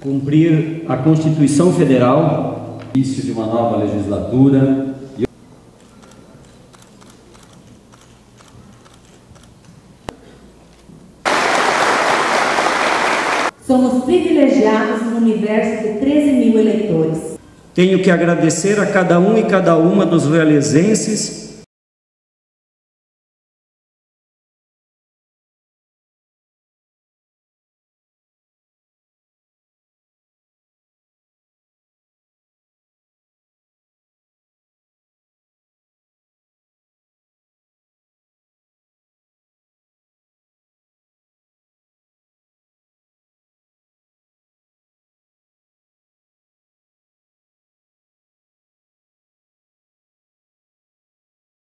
cumprir a Constituição Federal, início de uma nova legislatura. Somos privilegiados no universo de 13.000 eleitores. Tenho que agradecer a cada um e cada uma dos realenses